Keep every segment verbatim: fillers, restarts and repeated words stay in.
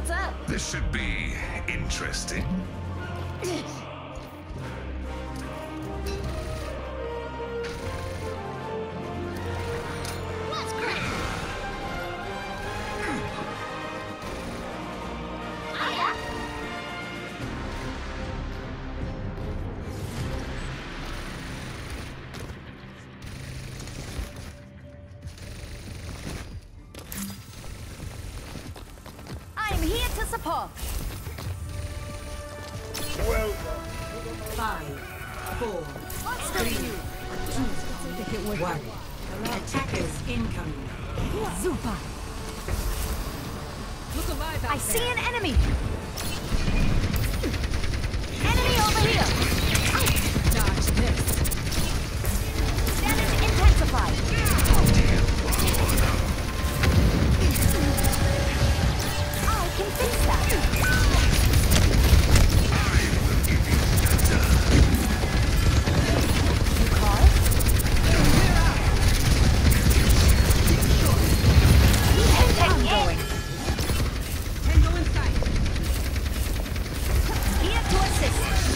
What's up? This should be interesting. That's great. Hiya. I'm here to support. Well, Five, four, Monster three, you. two, one. Attackers incoming. Zupa. Look alive I see an enemy. Enemy over here. Dodge this. Damage intensified. I can fix that. You call? I'm going. Tango inside. Here to assist.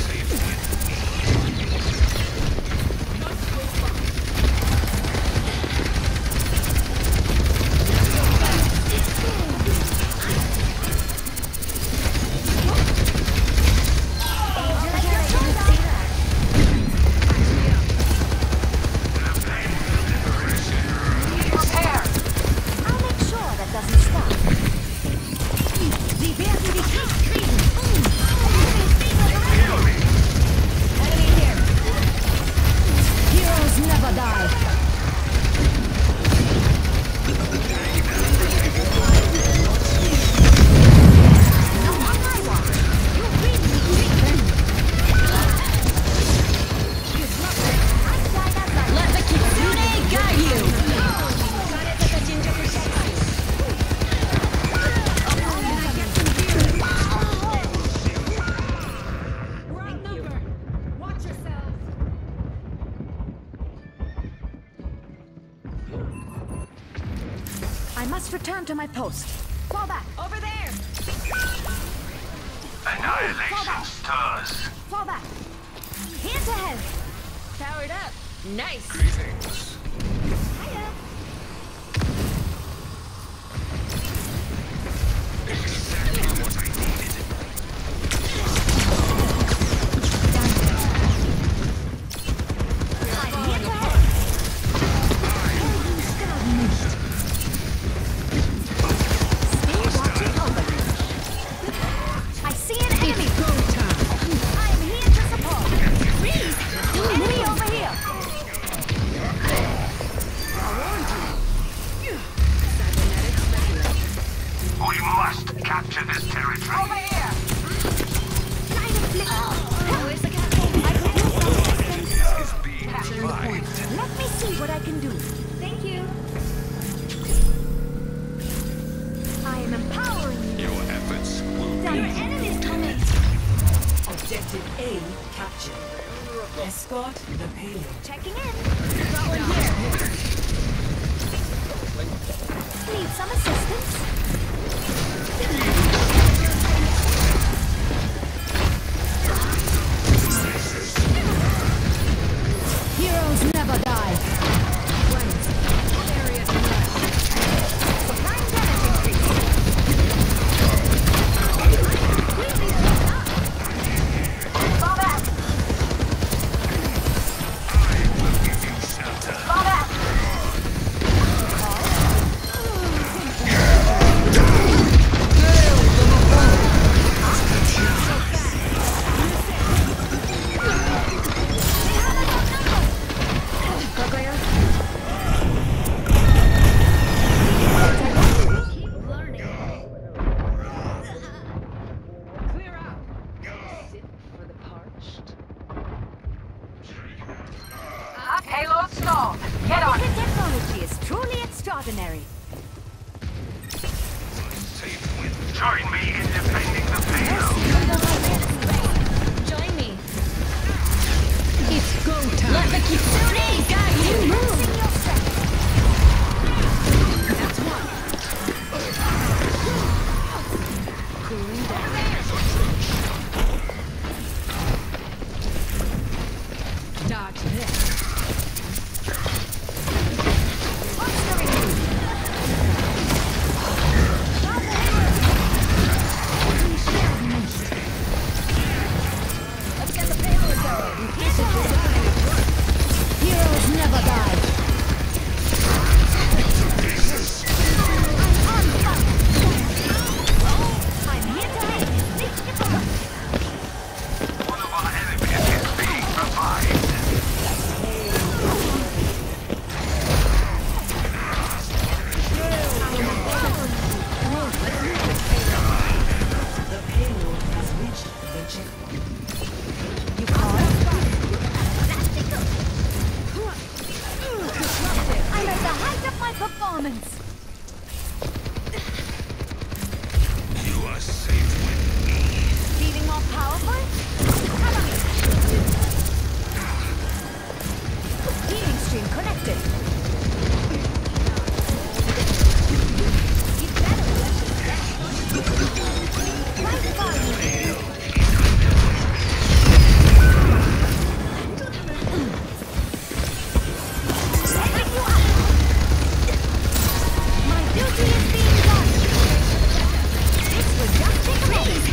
Prepare. I'll make sure that doesn't stop. Sie werden dich nicht kriegen. Enemy here. Heroes never die. Not on my watch. You really need them. Let the Kitsune guide you. We're outnumbered. Watch yourselves. I must return to my post. Fall back. Over there. Annihilation stirs. Fall back. Here to help. Powered up. Nice. Greetings. Hiya. Exactly what I needed. I'm here to help. Stay watching over me. I see an enemy. I am here to support. Freeze. Enemy over here. I warned you. We must capture this territory. Over here. Kind of flick. How is the captain? I could use some assistance. Is being revived. Let me see what I can do. Thank you. I am empowering you. Your efforts will Your enemy's coming. Objective A captured. Escort the payload. Checking in. Got one here. Need some assistance? Heroes never die. Supplying damage increase. Fall back. shelter. Fall back. Clear out. Sit for the parched. Payload stalled. Get on. The technology is truly extraordinary. Join me in defending the payload. Join me. It's go time. Let the Kitsune guide you. Using your strength. That's one. omens. You are safe with me. Feeling more powerful? Cover me. Healing stream connected. You better let this down. Right by you. Setting you up. My duty is being done. This will just take a minute.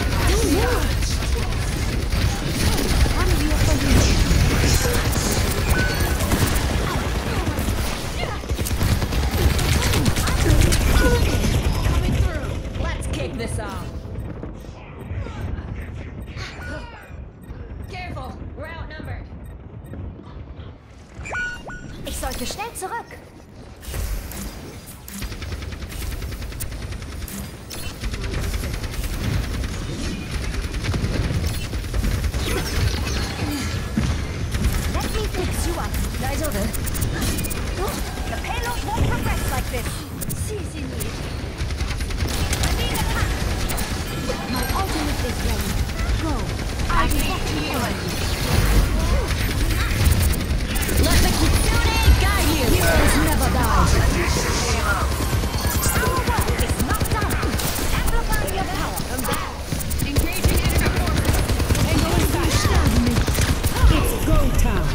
I'm here for you. Coming through. Let's kick this off. Careful, we're outnumbered. Ich sollte schnell zurück. Let me fix you up. Daijoubu. The payload won't progress like this. I need a pack. My ultimate is ready. Go. I can get to you. Let the Kitsune guide you. Heroes never die. Our work is not done. Amplify your power. I'm back. Engaging enemy forces. And going back. It's go time.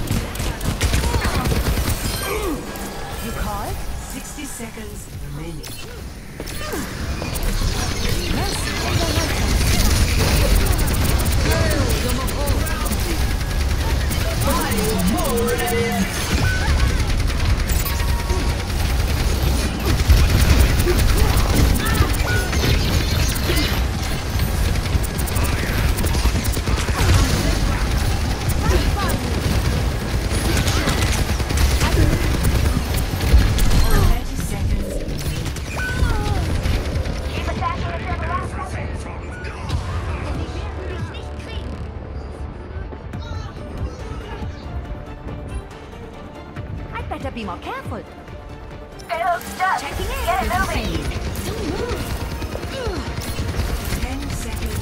You called? sixty seconds remaining. Mercy on the right. thirty seconds remaining. Keep attacking until the last second. Denn die werden dich nicht kriegen. I'd better be more careful. Payload stuck. Checking in. Get it moving. Don't move. ten seconds.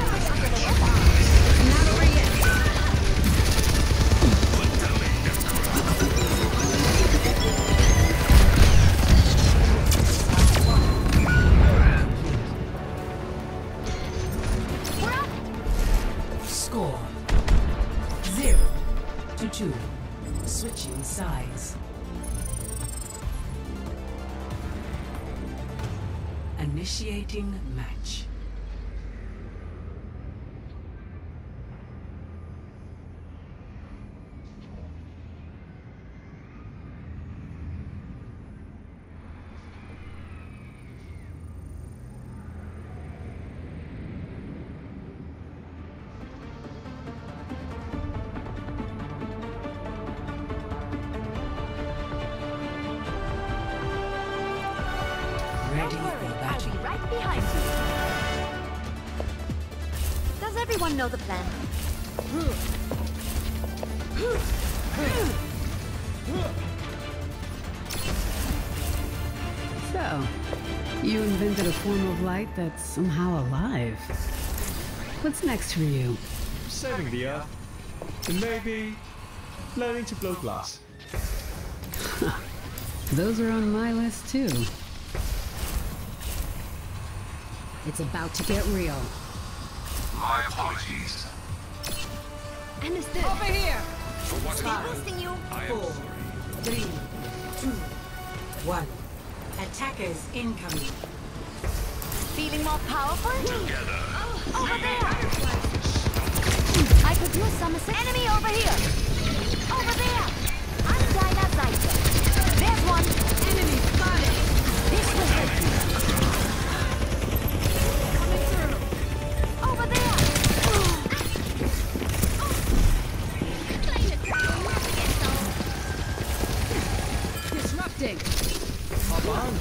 Not over yet. We're up. Score zero to two. Switching sides. Initiating match. Ready Don't worry, for I'll battle. be right behind you. Does everyone know the plan? So, you invented a form of light that's somehow alive. What's next for you? Saving the Earth. And maybe learning to blow glass. Those are on my list too. It's about to get real. My apologies. Understood. Over here. For what Stay boosting you. I am Four, three, two, one. Attackers incoming. Feeling more powerful? together. Over there! I could use some assist. Enemy over here! Over there! I'm deiner Seite. There's one. Enemy spotted. This will help you. Coming through. Over there! Disrupting. Hop on.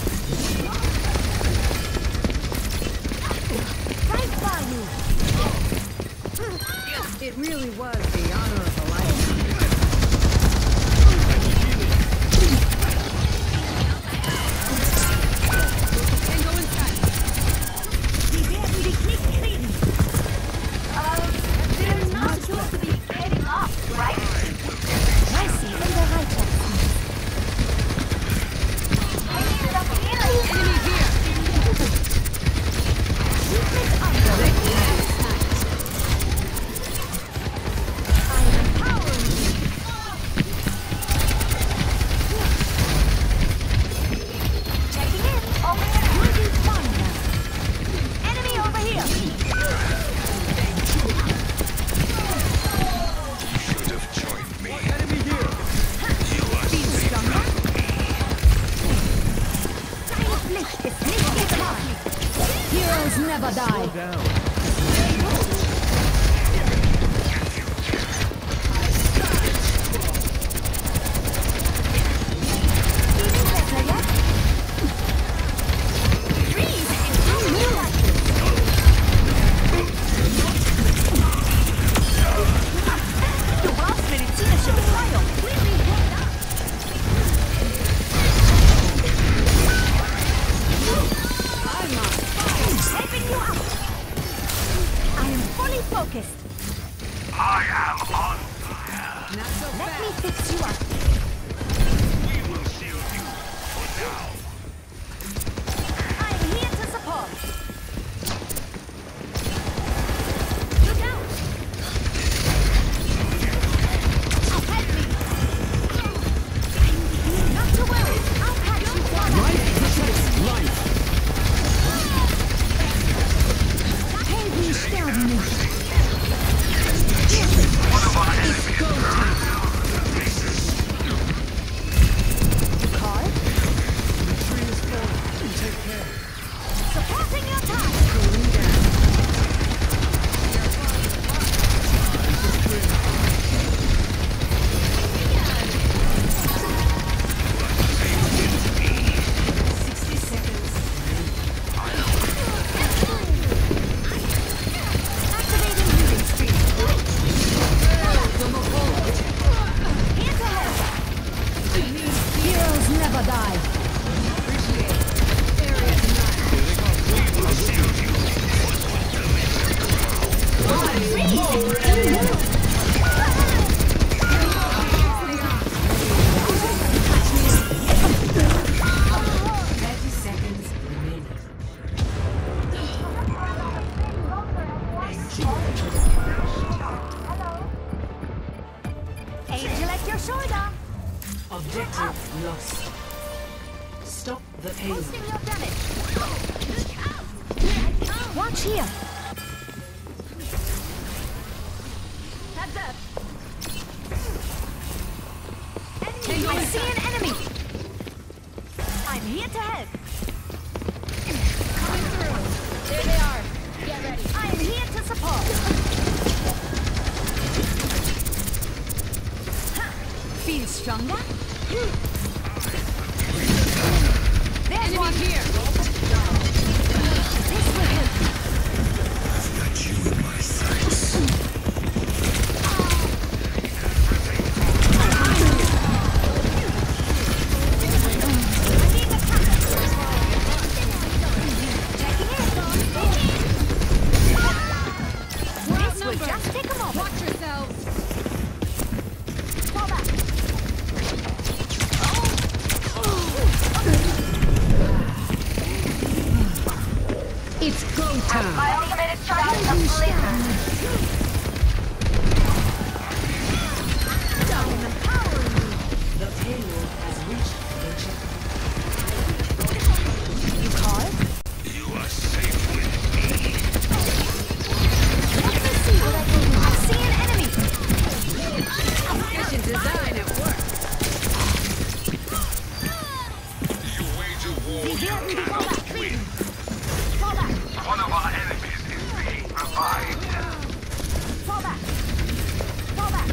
Right by you! It really was the honor of a lifetime. never die. Down. Feeling better yet? Freeze! I'll move like this. The Ross Medicina should be completely blown up. I'm on fire. Helping you out. I am fully focused. I am on fire. Let me fix you up. We will shield you for now. I'm here to support. Look out! Oh, help me! Not to worry. I'll catch you down. Helden sterben nicht. One of our enemies is Card? The tree is falling. Take care. Supporting your time. sixty seconds. Activating healing stream. Here to help. Heroes never die. thirty seconds remaining. Angel at your shoulder. Objective lost. Stop the payload. Boosting your damage. Watch here. Heads up. Enemy. I see an enemy. I'm here to help. Coming through. There they are. Get ready. I am here to support. Ha. Feel stronger? There's one here. This will help you. got you in my sights. This will just take a moment. Watch yourselves. Fall back. It's go time. My ultimate is charging up later. The payload has reached the checkpoint. You called? You are safe with me. Let me see what I can do. I see an enemy. Efficient design at work. You wage a war See you here? Fall cannot back. win. Fall back. One of our enemies is being revived. Fall back. Fall back.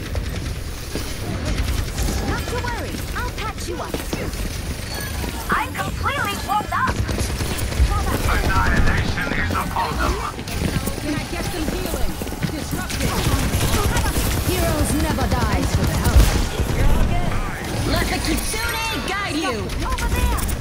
Not to worry. I'll patch you up. I'm completely warmed up. Fall back. Annihilation is upon them. Can I get some healing? Disrupted. Heroes never die. For the help. Let the Kitsune guide you. Over there.